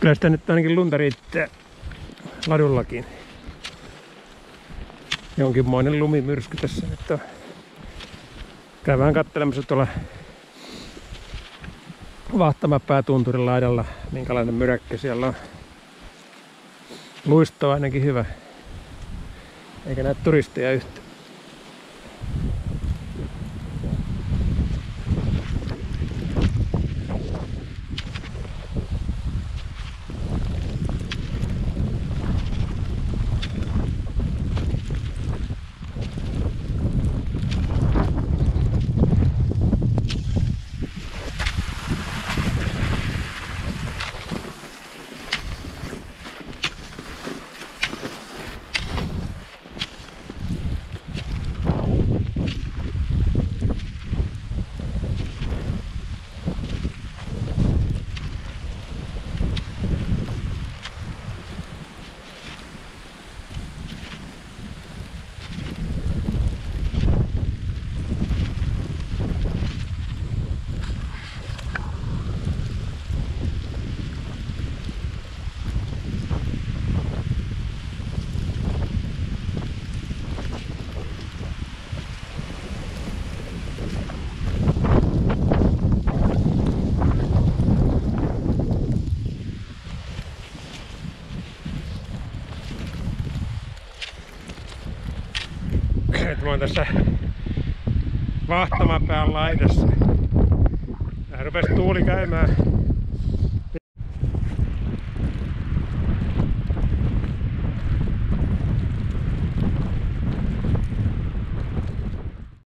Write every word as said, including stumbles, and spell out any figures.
Kyllä sitä nyt ainakin lunta riittää ladullakin. Jonkinmoinen lumimyrsky tässä nyt on. Käydään katselemassa tuolla Vahtamapää tunturin laidalla, minkälainen myräkkä siellä on. Luisto on ainakin hyvä. Eikä näe turisteja yhtään. Nyt mä oon tässä Vahtamapään laidassa. Vähän rupesi tuuli käymään